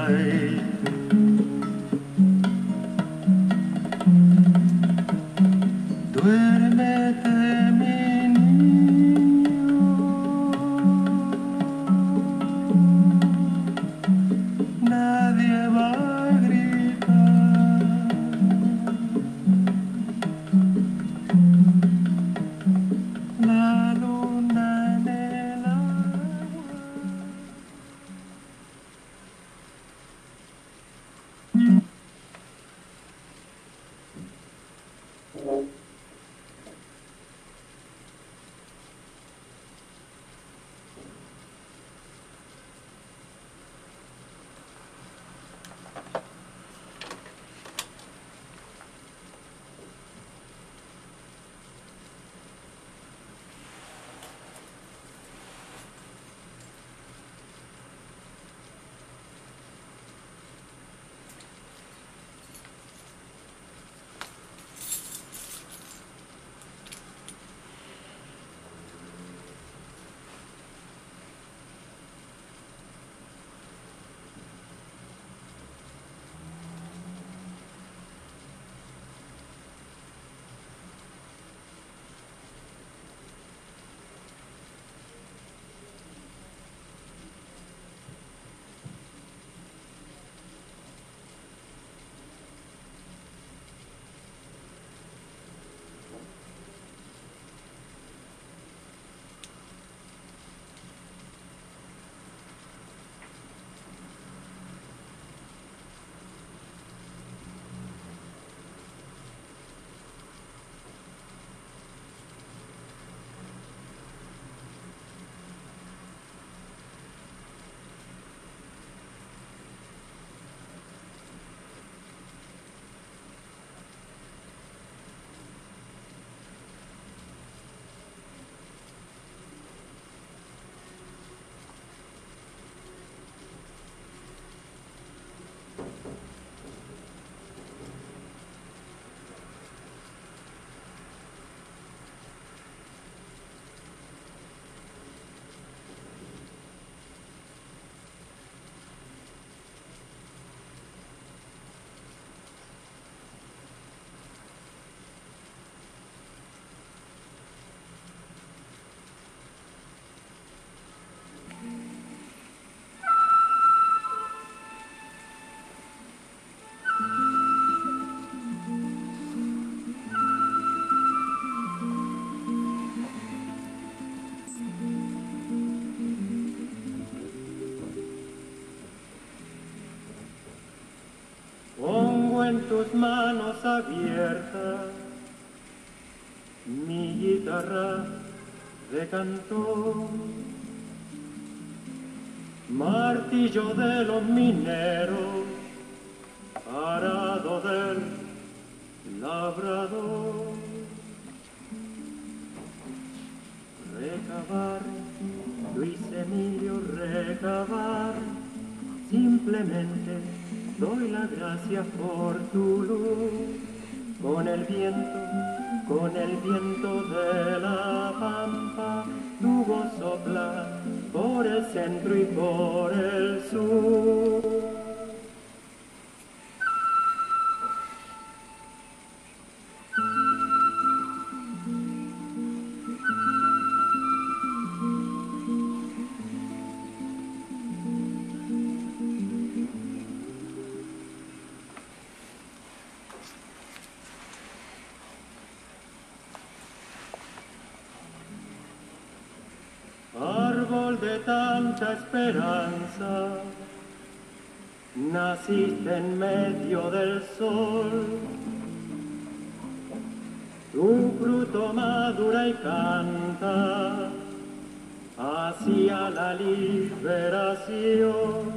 ay. Duérmete, mi niño, nadie va a gritar. La luna en el agua. En tus manos abiertas mi guitarra de cantor, martillo de los mineros, arado del labrador. Recabar, Luis Emilio, recabar, simplemente doy las gracias por tu luz, con el viento de la pampa, tu voz sopla por el centro y por el sur. Árbol de tanta esperanza, naciste en medio del sol, tu fruto madura y canta hacia la liberación.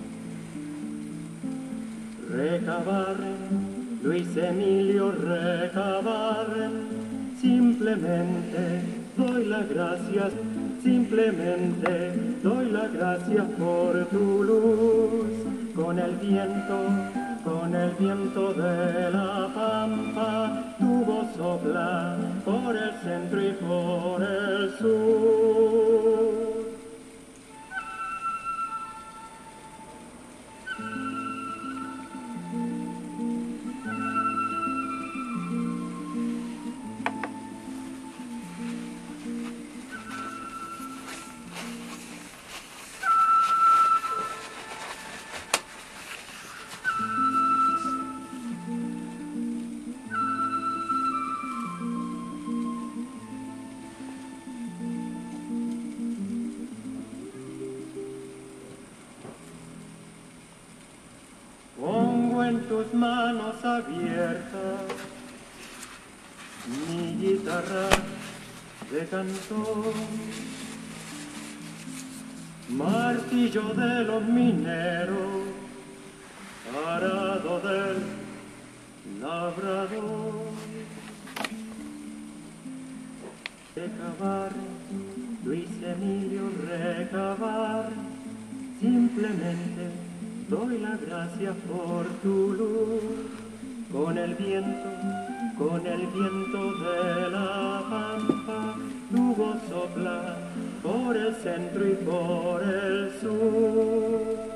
Recabar, Luis Emilio, recabar, simplemente doy las gracias. Simplemente doy las gracias por tu luz, con el viento de la pampa, tu voz sopla por el centro y por el sur. en tus manos abiertas mi guitarra de cantor, martillo de los mineros, arado del labrador. Recabar, Luis Emilio, recabar, simplemente doy la gracia por tu luz, con el viento de la pampa, tu voz sopla por el centro y por el sur.